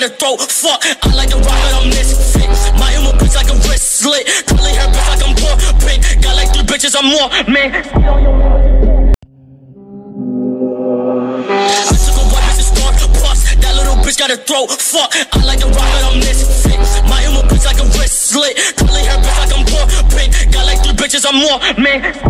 got a throat, fuck. I like to rock it, I'm misfit. My emo bitch like a wrist slit. Curly hair bitch like I'm poor, pink. Got like 3 bitches, I'm more, man. I took a white bitch and start bust. That little bitch got a throat, fuck. I like to rock it, I'm misfit. My emo bitch like a wrist slit. Curly hair bitch like I'm poor, pink. Got like 3 bitches, I'm more, man.